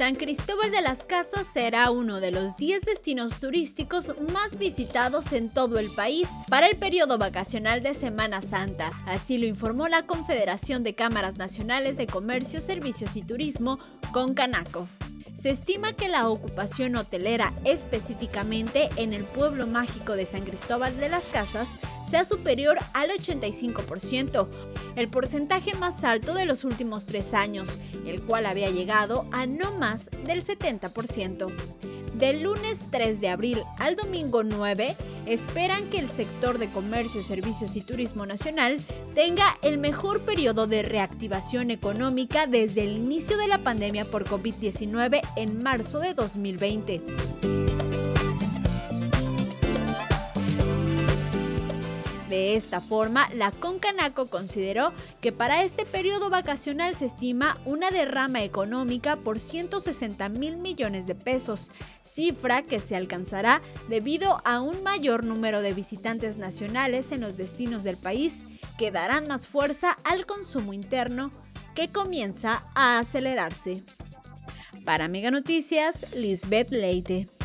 San Cristóbal de las Casas será uno de los 10 destinos turísticos más visitados en todo el país para el periodo vacacional de Semana Santa. Así lo informó la Confederación de Cámaras Nacionales de Comercio, Servicios y Turismo, CONCANACO. Se estima que la ocupación hotelera, específicamente en el pueblo mágico de San Cristóbal de las Casas, sea superior al 85%, el porcentaje más alto de los últimos 3 años, el cual había llegado a no más del 70%. Del lunes 3 de abril al domingo 9, esperan que el sector de comercio, servicios y turismo nacional tenga el mejor periodo de reactivación económica desde el inicio de la pandemia por COVID-19 en marzo de 2020. De esta forma, la CONCANACO consideró que para este periodo vacacional se estima una derrama económica por 160,000 millones de pesos, cifra que se alcanzará debido a un mayor número de visitantes nacionales en los destinos del país que darán más fuerza al consumo interno que comienza a acelerarse. Para Mega Noticias, Lisbeth Leite.